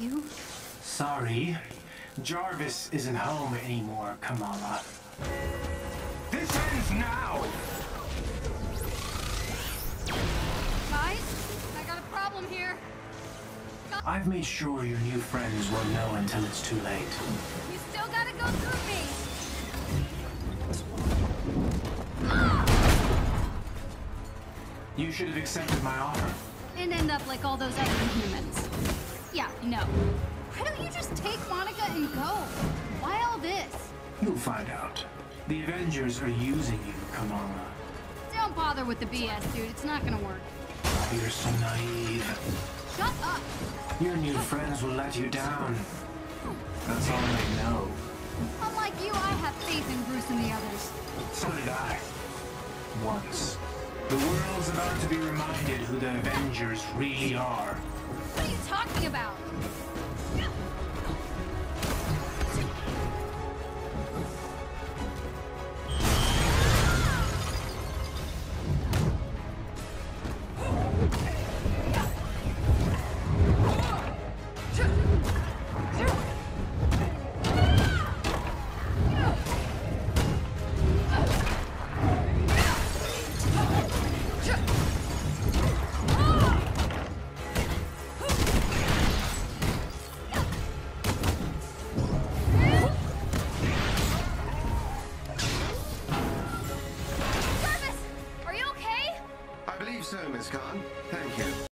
you? Sorry. Jarvis isn't home anymore, Kamala. This ends now! Guys, I got a problem here. I've made sure your new friends won't know until it's too late. You still gotta go through me. You should have accepted my offer. And end up like all those other humans. Yeah, no. Why don't you just take Monica and go? Why all this? You'll find out. The Avengers are using you, Kamala. Don't bother with the BS, dude. It's not gonna work. You're so naive. Shut up. Your new friends will let you down. That's all they know. Unlike you, I have faith in Bruce and the others. So did I. Once. The world's about to be reminded who the Avengers really are. What are you talking about? I believe so, Miss Khan. Thank you.